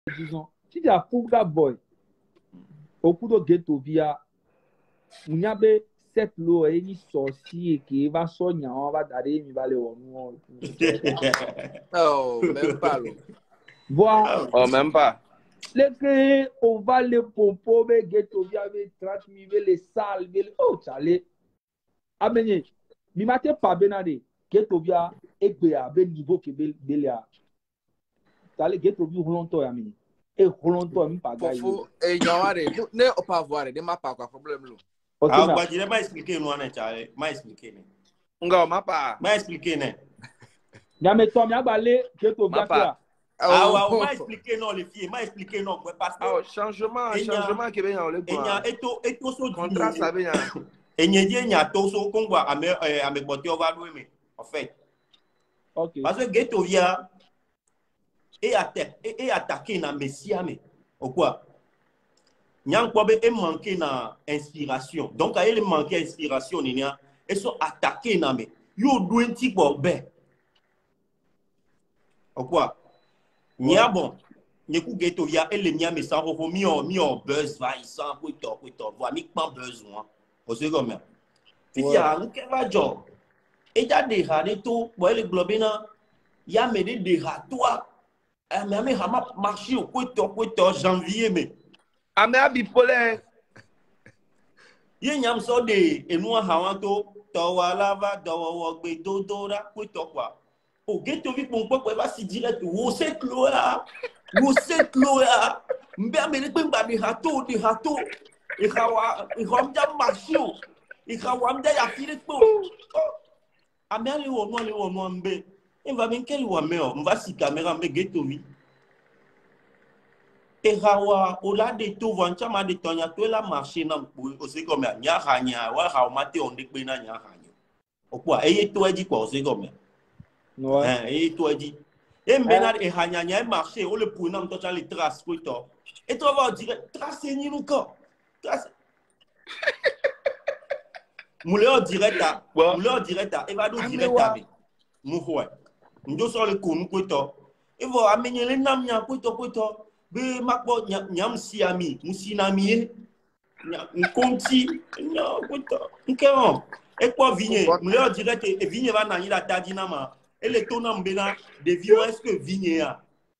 disons, si tu as Fuga Boy, au coup de ghetto via, il y a cette loi et ni sorcier qui va soigner, on va d'aller, il va aller au nom. Oh, même pas là. Voilà. Oh, même pas. Les on va les pompos, mais ghetto via, mais 30 000, les salles, oh, t'allais. Amenye, mi mate pas benade, ghetto via, et be niveau que belia. T'allais ghetto via longtemps, ami. Et longtemps, mi pas gagné. Fofo, et yaware, ne o pas voir, ne m'a pas quoi problème là. Ah, bah, je vais expliquer nous, Charlie. M'a expliqué. Nga, ma pas. M'a expliqué, né. Y'a toi, mi balé, ghetto via quoi. Ah, ouais, m'a expliqué non, les filles, m'a expliqué non, parce que. Ah, changement qui vient en le bois. Et tout ça, contrat, ça vient. Et il y a tout ça qu'on voit à mes bottes, on va louer, en fait. Ok. Parce que ghetto via et attaqué dans Messia, mais quoi? Nyang Kwabe est manqué dans inspiration. Donc, quand il manque inspiration, ils sont attaqués dans me. Yo doing ti bo be. Quoi? Nya bon. Nyeku ghetto via elle nya me sans refo mi on buzz va isan ko to voix mi pas besoin. Au second même. Fifi a un va job. Et ya de rade tout, bo le globina ya me de toi. Mais hama marché au ko to janvier mais. Ame bipolaire. Ye nyam so de enu hawanto to wala va do wo gbe dodora ko to kwa. O ghetto vi pon ko va si direct wo set lo ya. Wo set lo ya. Mbe amele pe ngba de hato. E khawa e khom jam marcho. E khawa mda ya file po. Ame ale wo no mbe. E va ben kel wa me o mva si caméra mbe ghetto vi. Et rawa au-delà de tout vanchama de tonya to la marché na aussi comme nya hanya wa ha mate on de pe na nya hanya o quoi et to dit quoi aussi comme ouais et to dit et mbena e hanya nya marché o le pour na to les traces ko to et to va dire trace ni nous ko trace mouleur direct et va do direct avec mouhoi ndo so le ko ko to et va amener les nam nya ko to be makbo nyam siami musinami nkonti nya kuto nkemo e kwa vigne mle direct e vigne va na ila tadina ma e le tona mbena de viwo est-ce que vigne ya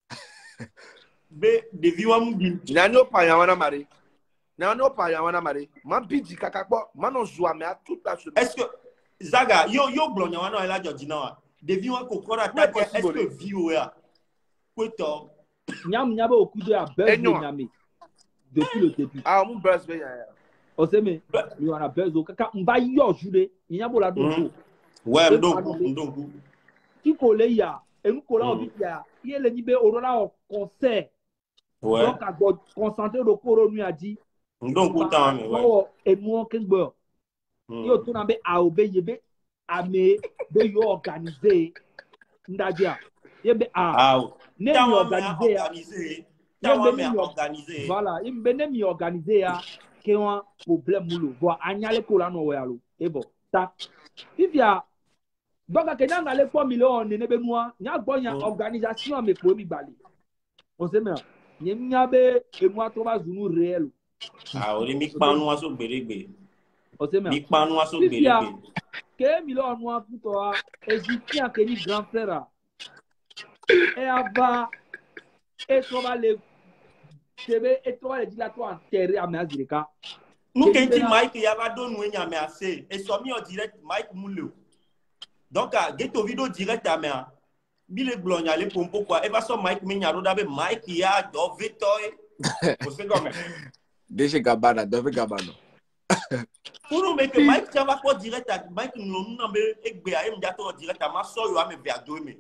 be de viwo mbi na no pa ya wana mari man bidi kakakpo man on joue mais à toute la semaine. Est-ce que zaga yo blogna wana ila jodina wa de viwo ko kora ta est-ce que viwo ya kuto Nyam au coup de la buzz de depuis le début. Ah, mon buzz ben ya. On sait mais il y en a buzz au kaka on va y jouer. Il y a la do. Ouais, donc. Qui colle ya et nous coller au ya. Il est le nibe au au concert. Ouais. Donc à concentrer le coronu a dit. Donc autant mais ouais. Et moi Kingsburg. Yo tout na be a obeyebe ame be yo organiser. Ndadia. Yebe a. Ne mi organisé. Voilà, il me mi organisé ya que un problème moulo. Bon, anyale ko la no we alo. E bon, ta. Vivia donc que dans les 3 millions ne be moi, nya gbo nya organisation me ko mi bali. On sait mais nya be e moi to ba zunu réel. Ah, o mi pa no aso gberegbe. On sait mais mi pa no aso gberegbe. Que millions moi pour toi, égyptien que ni grand frère. Et avant, et toi va les et toi les dilatoires enterrés à Mazirika. Nous qui dit Mike y a pas donné nous mais assez et somi en direct Mike Moulou. Donc à ghetto vidéo direct à mer. Bile blogna les pour pourquoi et va so Mike Mignaro d'abord Mike y a do Victory. Vous savez comment Déjà Gabana, David Gabano. Pour nous mettre Mike tu vas pas direct à Mike nous n'ambe egbe a me dato direct à ma so yo a me verdo me.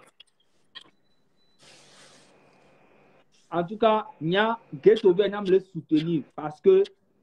En tout cas, Nya Ghetto vient me le soutenir parce que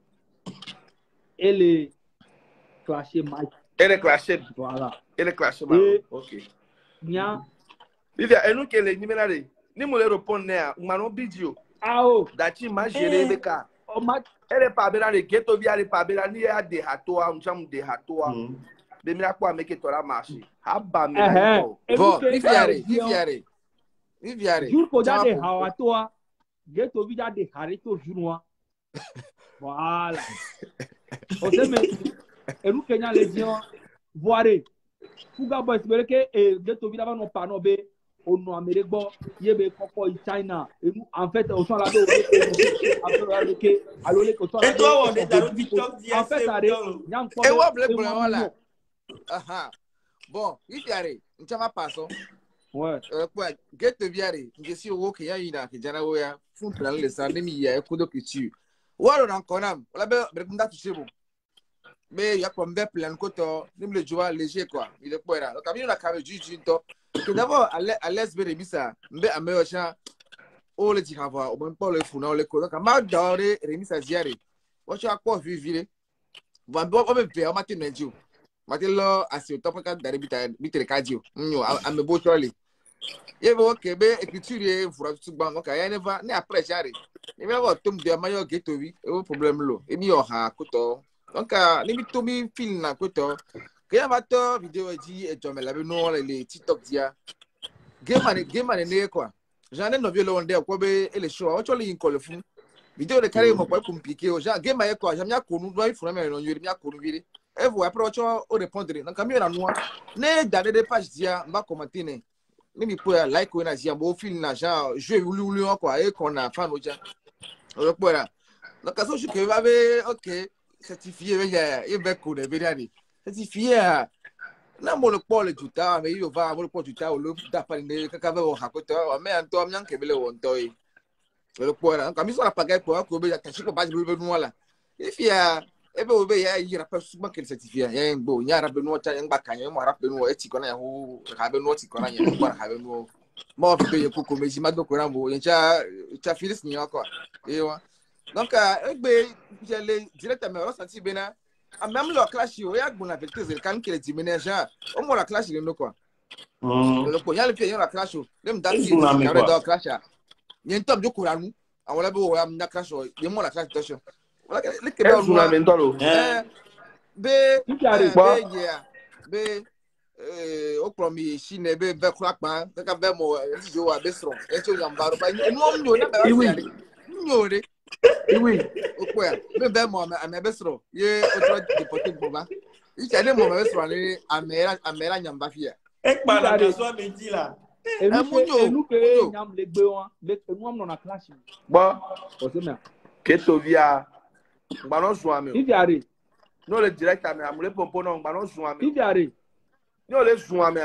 elle est clashée Mike. Elle est clashée. Voilà. Elle est clashée Mike. OK. Nya. Vivia, et nous qui les numéros, ni mo le répondre à manon bidio. Ah oh. Dati ma gérer le cas. Elle est pas bien les Ghetto via les pas bien ni a de hatoa, on cham de hatoa. De mi akwa make it la marché. Haba mi. Bon, Viviare. Jour ko jade hawatoa ghetto vida de harito jour voilà aussi mais et nous Kenya les gens voir fuga boys mais que ghetto vida va non pas non be ono Amérique bon yebe koko China et nous en fait au sont là après alors les côtés et toi on est dans le TikTok en fait ça et wa blé voilà aha bon il y a une chama passo ouais quoi ghetto viare nge si wo ke ya ina ke jana wo ya fun plan le sa ne mi ya ko do kitu walo na konam wala be nda tushebo mais il y a comme des plans côté nim le joie léger quoi il est quoi là donc ami on a carré juju to que d'abord à l'aise be remisa mbe ameyo cha o le tikava o ben pas le funa o le ko donc ma dore remisa ziare o cha ko vivire va bo o be pe o matin nju matin lo asi o top ka dari bitere kadio nyo ame bo chole ye bo ke be écriture fura tu gba mo ka ya never ne après jare e be bo tum de mayo geto wi e problème lo e mi o ha koto donc ni mi to mi film na koto que ya bato vidéo dit et tu me la no les TikTok dia game man ne quoi j'en ai no vieux le ko be ele show o chole yin ko le fun vidéo de carré mo ko compliqué o ja game ma quoi j'aime ya ko nu do ifuna me no yiri mi akonu vire e vous après o répondre donc mi na no ne dans des pages dia mba commenter ne ni mi po like o na dia bo film na ja jeu wulu quoi e qu'on a fan o ja o ko là donc ça je que va be OK certifié il be ko de be certifié na mo le po le juta mais yo va mo le po juta o le da pa ni ka va o hakota mais anto am nyan kebele won toy le po la ka mi so la paga ko be ya tachi ko ba be no la ifia ebe obe ya yira pa su ma ke certifié ya ngbo nya ra be no cha ngba kan mo ra be no e ti ko na ya ho ka be no ti ko na ya ko ra be no mo fi be ko meji ma do ko ra mo cha filis ni ko ewa donc egbe je le directement o senti bena même le clash yo ya gbona avec tes kan que les diménages au moins la clash le quoi le ko ya le fait la clash même dati carré dans clash y en top de couranu on la bo ya na clash yo mo la clash attention voilà le que ben on mentolo be ya be o promi chine be crack man ka be mo jo wa be strong e cho yambaro ba no nyo na ba ya nyo re oui okwa be mo amebesro ye otro deporte boba ikane mo amebesro ni amera nyamba fia e pa la so be di la enu ke nyam le gbe won be enu am no na clash bon o se me keto via ngbanon so ame idiare no le direct ame amule pompo no ngbanon so ame idiare no le so ame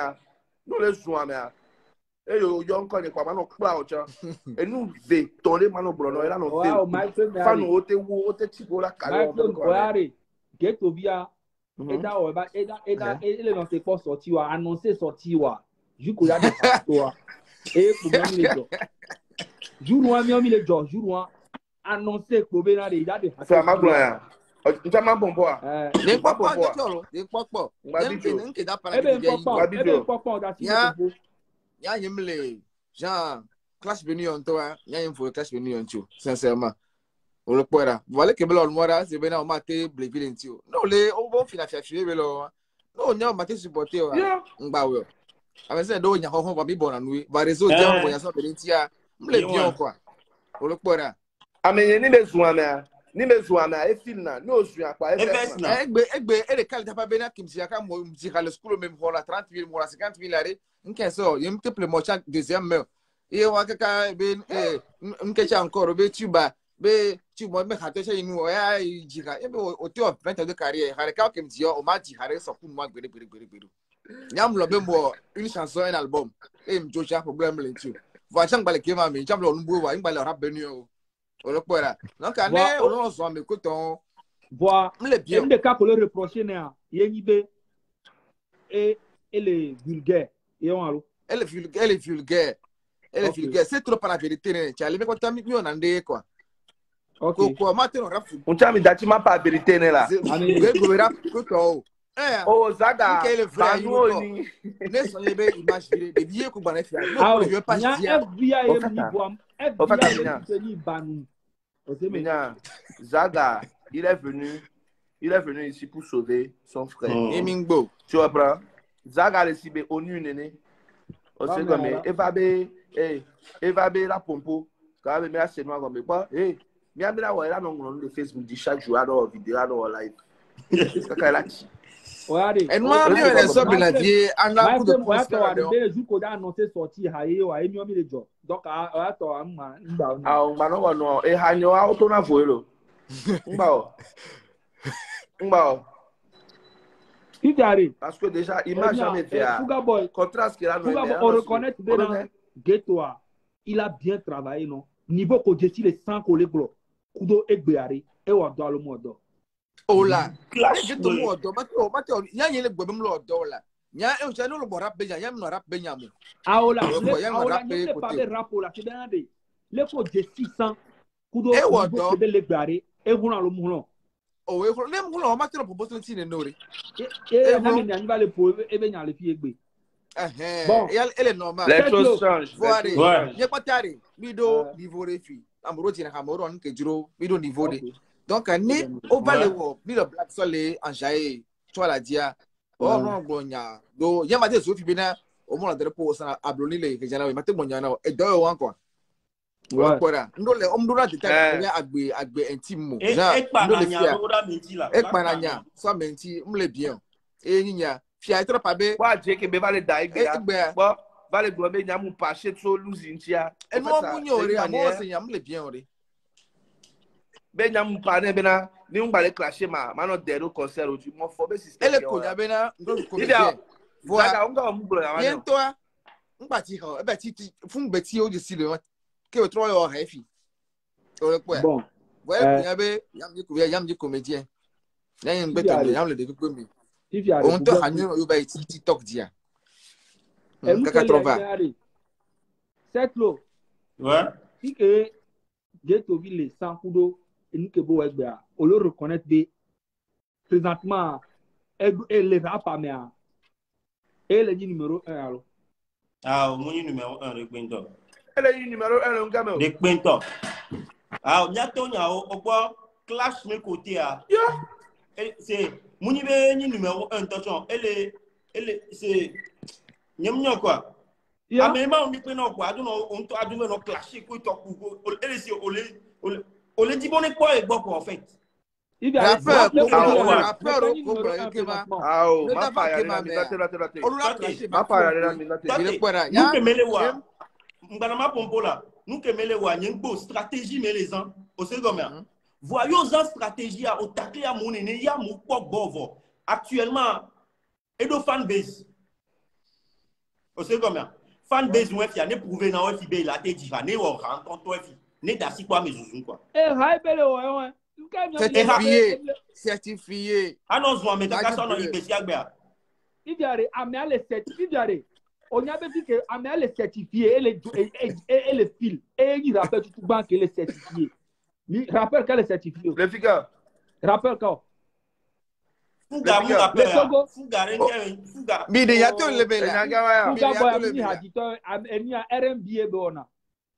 e yo nko ni kwa mano kpa ocha enu ve tole mano bro no era no ve fanu o te tipo la kale o ko are geto via eda o ba eda ele no se po sorti wa annoncer sorti wa juko ya de to e ko mi le jo juru mi le jo juru wa annoncer ko be na de ida de fa maglo ya nta ma bombo a ni popo ni popo nke da para ke ya yimle Jean clash venu on toi ya info clash venu on tu sincèrement on le pourra voilà que belo mora c'est bena on maté bleville ntio non le on bon fina fiafie belo no nya on maté supporter wa ngba we ame se do nya ho ba bi bona nui va réseau dia on ya so be ntia mle bien quoi on le pourra amenye ni bezuana e film na no su akwa egbe ele kalita pa bena kimsi aka mo mzika le school même pour la 30,000 mo la 50,000 are nkeso yem triple mo cha deuxième me e wa kaka be nkecha encore be tuba me khato cha inu ya jika e be o te of 20 de carrière hare ka kimsi o ma ji hare so kun mo gbere nyam lo be mo une chanson un album e mjo cha problème le tu va chang bale kema me cham lo nbu wa ngba le rap benu o le pora donc ane o no so me koton voir le cas pour le reprocher na yenyibe et le vulgaire et on allo elle est vulgaire c'est trop par la vérité tu allais me conter mi on ande quoi OK quoi maintenant rap on chami dati ma pa vérité ne la go rap koton oh zaga banu ni ne so yebe image de biye ko bana fia no je pas dire FBI mi boam FBI ni banu Zaga il est venu ici pour sauver son frère Emingbo tu comprends Zaga le sibe onu nene o se comme eva be la pompo quand même mais c'est moi comme pas eh bien là ouais là non le Facebook dit chaque jour alors vidéo alors live c'est quand là et moi mais les sobre la vie en a coup de pouce là le jour qu'on a annoncé sorti haye wa emi omi le jo donc a to am nda on ba no e hanyo auto na voelo ngba parce que déjà image jamais fait contraste qu'il a no on reconnaît bien Ghetto il a bien travaillé non niveau ko je le 100 collègues kudo egbeare e wa do alo modo ola clash to modo mateo nya yele gbe bem lo do la nya e o je no lo rap beja nya no rap benya mo aola le pa be rap ola ti ben de le ko je 600 kudo e wa do be legbeare e gun alo mo o we le mo lo mateo proposal ti ne nori na me nya ba le po e be nya le fi egbe bon elle est normale les choses changent voilà n'y a pas tard bido niveau refi amoro ti na Cameroun ke juro bido niveau de donc ni o va le wo bido black sole en jaé tu la dia o non glonya do ya ma de so fi bina o mo la de po sa abloni le ke jana we mate glonya na e do yo anko wa kora ndo le o mdura de ta ya agbe intime mo ja ndo le fia e pananya so menti mle bien e nyinya fia etra pa be wa je ke be vale dai be bo vale glo be nyamu pa che so losing tia e no munyo re amo se nyam le bien ore be nyamu pa ne be na ni un bale clasher ma no de ro concert o mo fo be system ele ko nya be na ndo ko be voilà on ga mu glo ya wa bien toi ngba ti ho e be ti fun be ti o di si le ke o tro yo heavy ore po bon ouais nya be yam di comédien na ngbe to yam le de ko mi on te hanyo yo ba TikTok dia. C'est clos. Ouais. Si que Ghetto ville sans kudo et nous que beau egba, on le reconnaît bien. Présentement et les rap mais et le numéro 1 alors. Ah, mon numéro 1 de Quinto. Le numéro 1 on gamin. De Quinto. Ah, nyato nya o clash mes côtés ah. C'est mon numéro 1 attention, elle c'est nyamnya quoi. Ah mais ma on dit non quoi, on no clasher quoi to elle c'est ole dit bon quoi et bon en fait. Il y a rappeur nous que melewa ngana pompola nous que melewa nyengbo stratégie mais les gens au second voyons en stratégie à attaquer à mon ennemi ya mon bovo actuellement et do fan base au second fan base ouais fi ne prouver na ouais fi be la te dira ne o rencontre toi fi ne da si quoi mais zouzou quoi hai bele ouais certifié annonce moi mais ka ça non ibesi agba idiare amia le certifié on a dit que amia le certifié et le fil et il rappelle tout banque le certifié ni rappelle qu'elle est certifiée le figure rappelle quoi fuga mu rappelle fuga mi de yato le bela fuga boy ni hadito eni RMBA be ona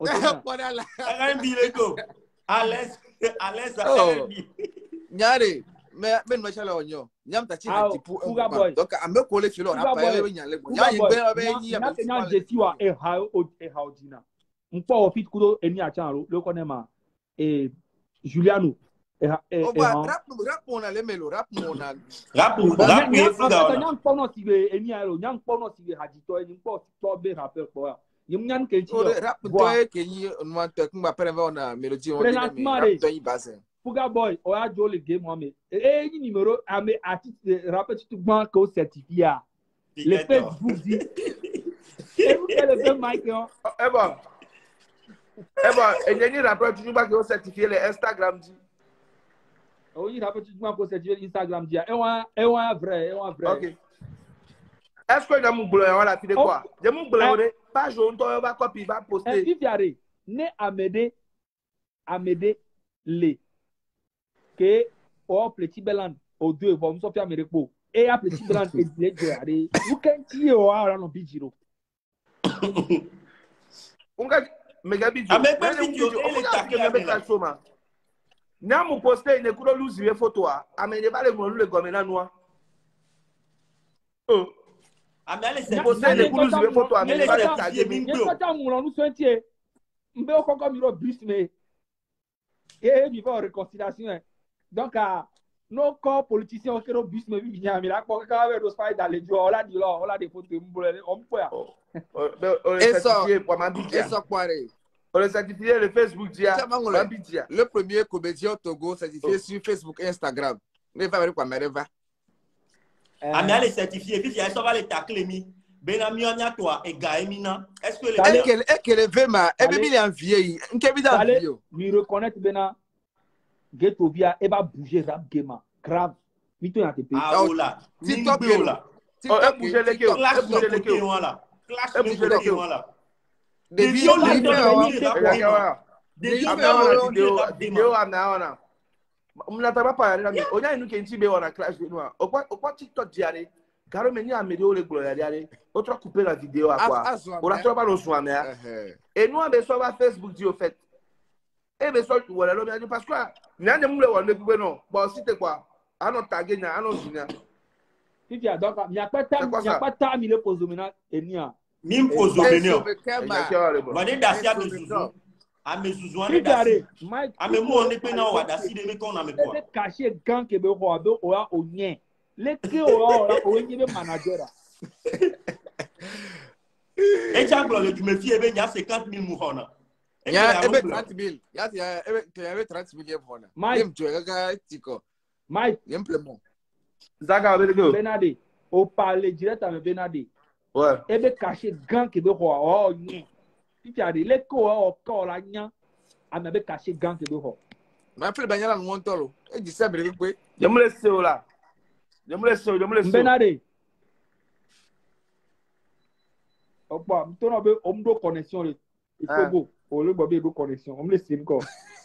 RMBA go Alex RMB nyare men machala onyo nyam ta chi na tipu donc ambe ko le filo rappelle we nyale go ya yigbe be yi ya be na jesi wa e ha odina mpo ofit kudo eni achanro le konema et Juliano rap on a le melo rap nyang pono sibe eni aro nyang pono sibe hadito eni mpo to be rappel ko yim nyan ke ti rap to ke yi on ma te kumba pere on melody on rap to yi base Fuga boy o ya jole game mo me ni numéro ame artiste rappel tout ban ko certifié le Facebook dit et vous le fait Mike et ni rappel toujours pas que certifié le Instagram dit il rappelle tout le monde certifié Instagram dit et vrai OK est-ce que dans mon blog on la fille de quoi de mon blog pas jaune toi va copie va poster et puis ne Amédée le que au petit belan au deux vont sortir Américo et à petit belan et les dire vous can ti o ara no bijiro on ga mega bijiro avec bijiro ele takela soma na mu poster ne kudo lose we photo a amene ba le mo le gomena noa amele se poster ne kudo lose we photo amene ba le tag mi ko ta mu lo nu sentie mbe o koko miro bus me et vivant réconciliation donc no corps politicien au kero bus me bi nya mi la ko ka we do spy dans les jours on l'a dit là on l'a des photos mbole on peut ya et ça pareil on est certifié le Facebook dia le premier comédien au Togo certifié sur Facebook et Instagram ne va pas quoi mereva ami allez certifié puis il va les tacler mi benami onya toi et gaemina est-ce que que le vema e be bien vieilli nkebi da vieux mi reconnaître bena Ghetto via et va bouger rap game grave mito ya te pays ah ola TikTok là TikTok bouger les que bouger les que voilà clash bouger les que voilà des vidéos vidéo amna mnataba pa ya mi onya inu ke ntibe wana clash de noa okwa TikTok diare karo meni amede o le gloria diare o tra couper la vidéo à quoi on la troba no soa me et nous be so ba Facebook di au fait et be so wala lo mi parce que nyane mule wala gbe no bo site kwa ano tag nya ano zinya titi donc mi apata mi le pozomena enia mi pozomena ba de dasia de zuzu amezuzu ane dasi amemu one pe na wa dasi de me kon na me kwa e cacher gang ke be ho abe o ya onye le ke o nyi be manager e changlo le tu me fie be nya 50,000 muhona ya ebe 30,000 ya ebe 30,000 yefona nem tu ga tiko Mike implement Zaga Benade Benade o parler direct avec Benade ouais ebe cacher gang ke be ho o nyi titi ade le ko o la nya anabe cacher gang ke be ho ma fele banyala ngontolo e di sabre gbe Demule seo la. Demule seo. Benade. Opa, mtona be omdo connexion le. Ikobo, o le bobe do connexion. Omle sim ko.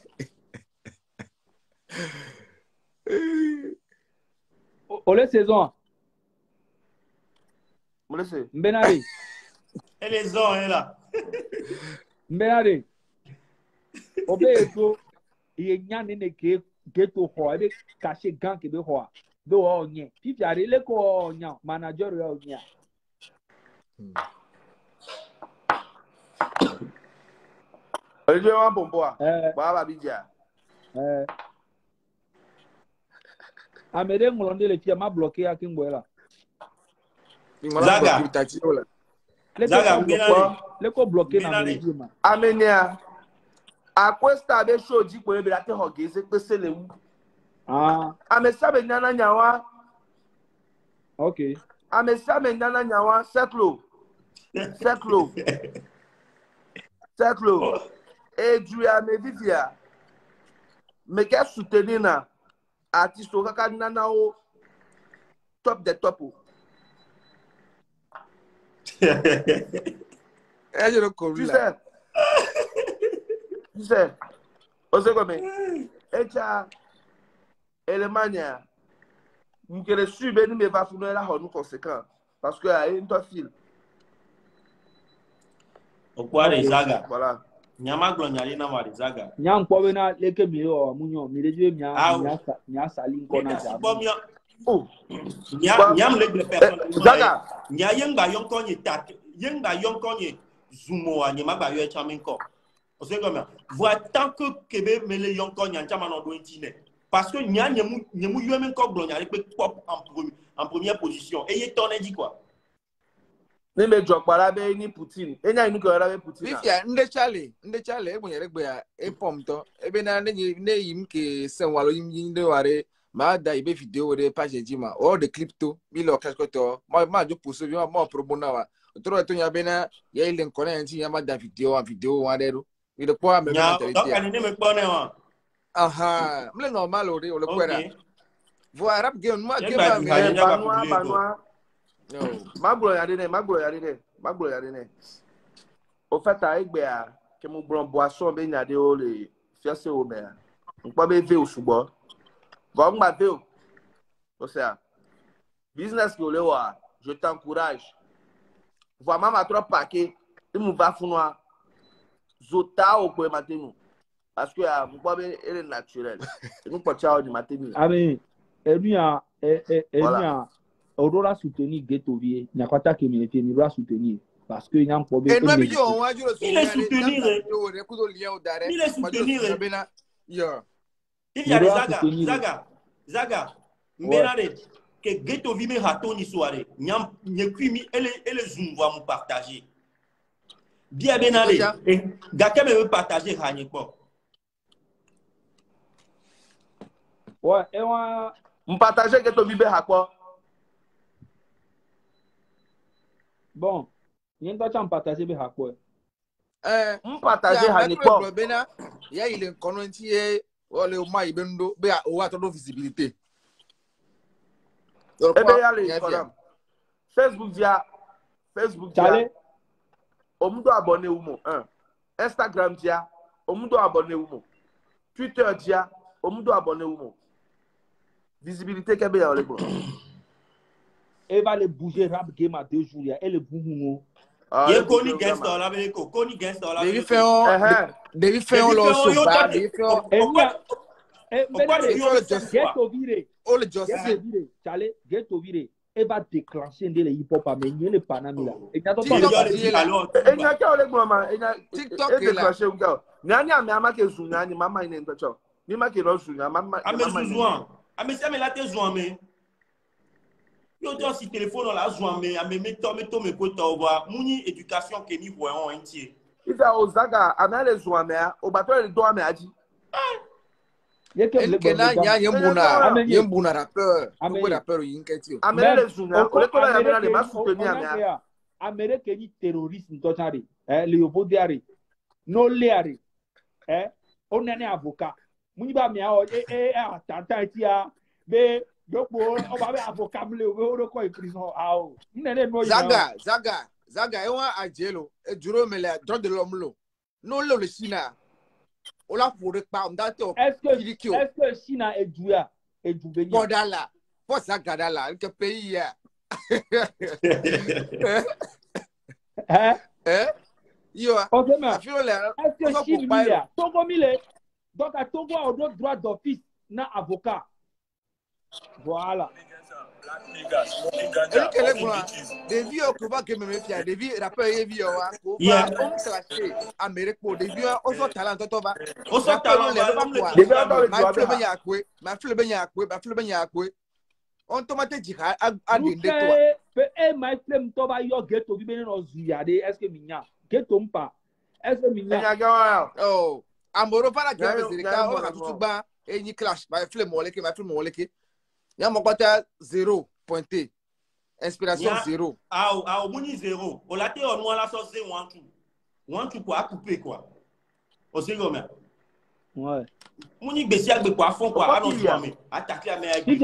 Ole saison. Mule se. Benade. Elle est zone là. Benade. Obe eto ye nyane ne ke geto ho ebe caché gang ke be ho do o nye pipi are le ko nya manager o nya Oje wa bombo a ba bidja amede ngolonde le tia ma bloquer akingbo la Zaga le ko bloquer na me ma amenia Aquesta be show ji ko ebe ate ho geze pese lewu. Amesa be nyana nyawa. Okay. Amesa be nyana nyawa seklo. Julia me vivia. Me ke soutenir na artiste o kaka nana o top de top. Je le connais. Tu sais, Osegome, Echa, Elemania, nous que les subés nous va fournir la honte conséquent parce que à une fil. Au quoi les Zaga? Voilà. Nyama glonyali na wali Zaga. Nyam kwa wena leke mi o munyo mi leje nya sali kona ja. Oh. Nyam le personne. Zaga. Nya yenga yonkonye tat. Yenga yonkonye zumo a nyama ba yo chamenko. Voilà tant que Québec me les yonko nyantama no do intine parce que nyemu yeme ko glonya avec pop en première position et il tourne dit quoi ni me jok para be ni Putin enya ni ko ra be Putin ifia nde chale e gbonyere gbe ya e pomto ebe na ne yim ke senwalo yim de ware ma da ibe video de page jima or de crypto bi lo kaskoto ma jo poso bi ma promo na wa tro to nya be na ye ile nkone nti ya ma da video wa dero il est quoi même aha mle normal ori o le kwera voi rap game moi game banwa magro ya de au fait a egbe a ke mo bron boisson be nya de o le fiase o me npo be ve osubo bo ngba ve o sea business que le wa je t'encourage voi mama trop paquet il me va funwa Zota au point matin parce que vous pouvez être naturel. Nous pas ciao du matin. Amen. Aurora soutenir Ghetto vie. N'a pas ta communauté, nous va soutenir. parce que nyam ko be et nous vidéo on va jouer il est soutenir il est soutenir il y a Zaga Mbenare que ghetto vime hato ni soirée nyam nyekumi elle zoom va me partager bien Benale et gaka me partager hanye ko ouais et on partager ghetto vime hakpo bon yen to cham partager be hakpo partager hanye ko bena ya ile nkono nti e ole o mai bendo be o wa to visibilité ebe ya le koram Facebook dia omudo abonné umo Instagram dia omudo abonné umo Twitter dia omudo abonné umo visibilité kebe ya le bon et va le bouger rap game à 2 jours et le boumou ye koni gangster la be ko koni gangster la be fait on lo so ba be fait on ghetto viré all the justice Chale ghetto viré et va déclencher les hip hop mais il le panami là et TikTok déclencher unga nani ama ke zunani mama ine ntocho ni ma ke ro zunya mama zuan ame se me la te zuan me yo to si téléphone la zuan me ame me to me ko to wa muni éducation ke ni voyons entier ida ozaga amale zuan me o bato le do ame aji yembuna rappeur yinketi amele zuna o le to la yamela le ma soutenir amea Amérique ni terrorisme totari le yobodiari no leari on est avocat muni ba mi a tata tia be dopo o ba be avocat mle o ko prison ao nene no zaga e wa ajelo e duro mele droit de l'homme lo no le sina on l'a pour pas on date est-ce que China est doué Bodala pour ça gadala que pays yo est-ce que Chine mille Togo mille donc à Togo on doit droit d'office na avocat voilà des vieux qui va que me fier des vieux rappeurs et vieux wa on classé Amérique pour des vieux on so talent to ba on so talent ma fille ben yakwe on tomate jika a de toi et my flame to ba yo ghetto bi bene no zuyade est-ce que minya ghetto mpa est-ce que minya oh amoro para que America on a tout ba et ni clash ma flame moleke ya mokota 0 pointé inspiration 0 ah muni 0 o la te on la so 1 2 quoi couper quoi o se go me ouais muni gbesi agbe kwa fon kwa ano so me attaquer a me agbe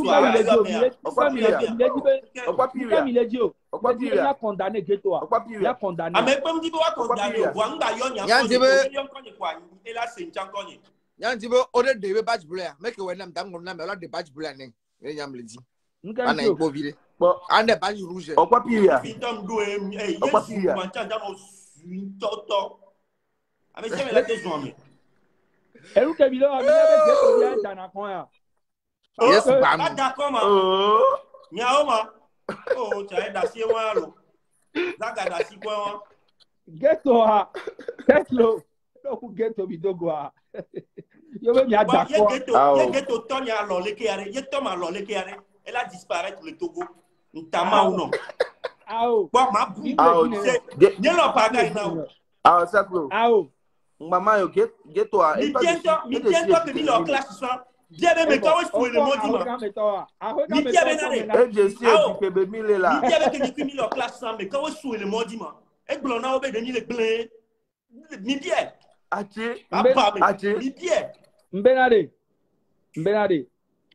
il a condamné ghetto il a condamné mais comme dit wa condamné wa ngba yo nya ko ni kwa e la se nchan ko ni yan dibo o de badge blue make we nam dango nam o la de badge blue ne nyam le di ana ibo vire ande badge rouge okwa piria fitam do yesu mancha damo toto ame se me la te zo me eru ke bilo ami be ghetto ya dana kon ya yes bam d'accord ma nya o ma o cha da si wa lo zaga da si ko wa ghetto ha tetlo do ku ghetto bi dogo ha yo be mi d'accord ye ghetto ton ya lo le ke are ye to ma lo le ke are elle a disparaître le Togo ntama ou non kwa ma bu ye lo pa ga ina saklo mama yo ghetto a mi tiento que mi lo classe ça dia be me kawo fu le modi ma mi dia be na le je sais que be mi le la mi dia be que mi lo classe ça me kawo fu le modi ma e glo na obe de ni le ble mi dia ache mi dia mbenade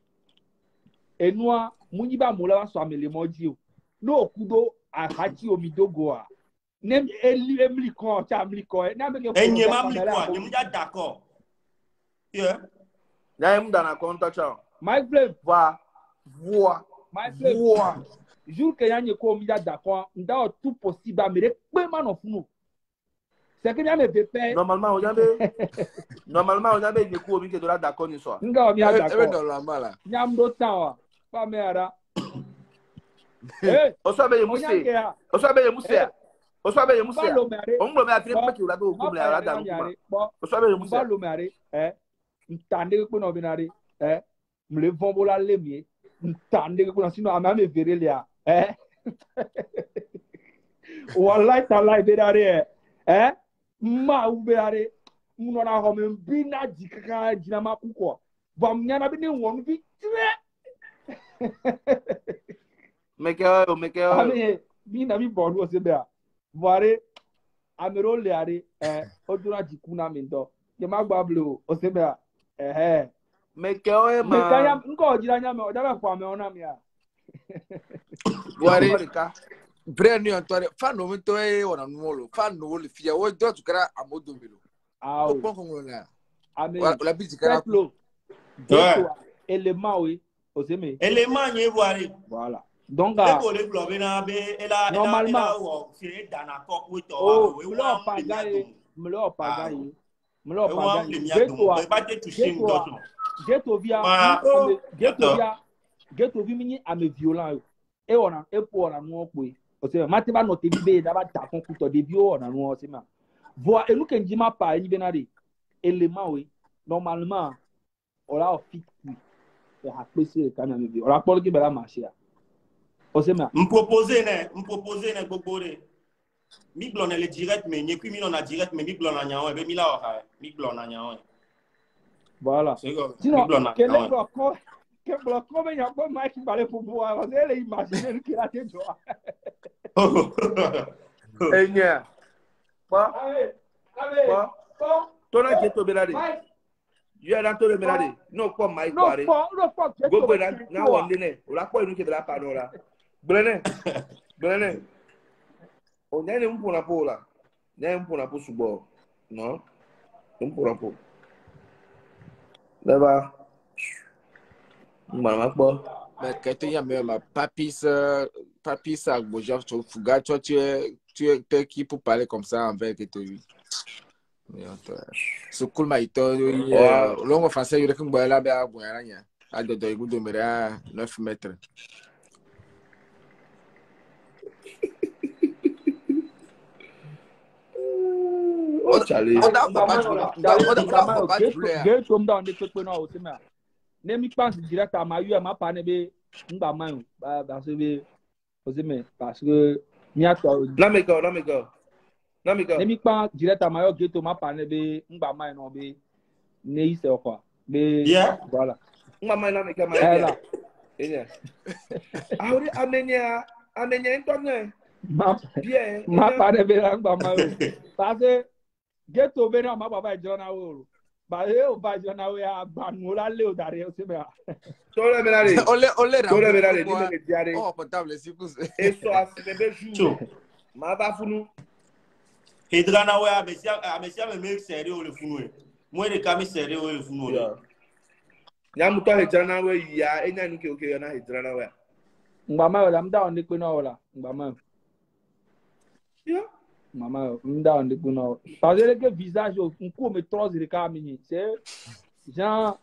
enua munyiba mola so amele modi o no kudo ahaji omidogo a nem emli ko cha amli ko na me ke enye ma amli ko nyem ja d'accord yeah na em dana konta cha my flame va voix my flame jour que yanye ko mi ja d'accord nda tout possible amere pe man of no c'est que yame pepe normalement on avait ni ko mi ke do la d'accord ni so nga mi d'accord normal nyam do tawa pa me ara o so be ye musse O so be yemu se. Mbalo mare. O nglo me atire pe ki ura do ku me ara da nguma. O so be yemu se. Mbalo mare. Ntande ko no binare. Mle vombo la lemie. Ntande ko no sino amame verelia. Wallahi talai binare. Ma ubere. Munona home mbina jikaka jinama kuko. Vamnyana bini wonu bi tre. Mekeo. Ame mina mi bodu osebea. Voare amero leare oduna jikuna mindo. Ke magbablo osebea. Mekeo e ma. Mekaya nko jiranya me odabe kwa me ona mia. Voare brand new antore fan no mento e ona nuolo. Fan no le fia o do tukara amodo melo. Au. Ame la bisi kara. Élément oui, oseme. Élément nye voare. Voilà. Donc le globe na be normalement c'est dana ko to wa we wa mlo pagaye geto vi mini ame violent e ona e po ona no pe oseme matiba no te bi da ba ta kon kuto de bi ona no oseme voa elu kenjima pa ni benade élément oui normalement on a fit et a apprécié quand même on a pas le bela marché osema m'proposer ne gbogbo mi blon le direct mais ni mi non a direct mais mi blon na nyawo be mi la o ha mi blon na nyawo voilà sinon quel est le bloc mais y a pas Mike balé pour voir on est imaginer qu'il a été toi Enya pa tona geto belade you are to belade no po Mike kware gbogbo na wonde ne o la po inu ke la pa no la Brene. O nene mpona pola. Ne mpona po subo. No. Mpona po. Leva. Mama po. Mais quand tu y a même papis Agboja Fuga, toi tu es qui pour parler comme ça envers que tu ce cool maïto longue français il reconnaît boire là bas boire là à de il goûte de 9 mètres. Oh Charlie. Ne mi pense direct à ma pas ne be ngba man parce que oseme parce que mi ato Let me go. ne mi pense direct à ma yo geto ma pa ne be ngba man no be ne ise okwa be voilà ngba man na me ka ma enya ahori amenya ntone ma pa ne be ngba man parce que geto be na ma baba jona wo ba o ba jona we agbanu la le o dare o se be tole melare ni me diare oh potable si vous eso asebe jour ma ba funu Hedrana we amesia me sérieux le funu moi de kami sérieux le funu ya muto hedrana we ya enya nuke oke na hedrana we ngba ma la mda on de pe no la ngba ma yeah Maman, m'da de kuno. Parce que visage au coup me trosse de camini, c'est genre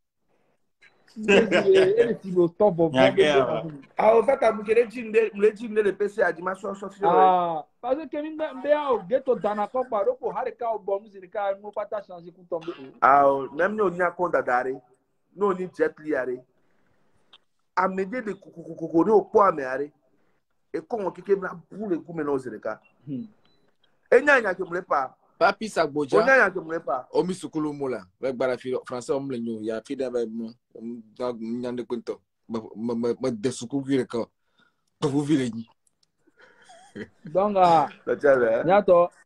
ele tibo stop of ah o fait amu kere jinde le PC a dimension social parce que mi be au geto dana ko paro ko harika o bom zirika mo pata changer ku tombe même no nya konda dare no ni jet liare amede de kokokoko ni opo ameare e ko won keke na bule ku me no zirika enya ke mlepa Papi Agboja enya ke mlepa omi sukulu mola ve gbara fi français om lenyo ya fi da ba mo nyande kwento ma de sukulu ki ko vous vile ni donc nyato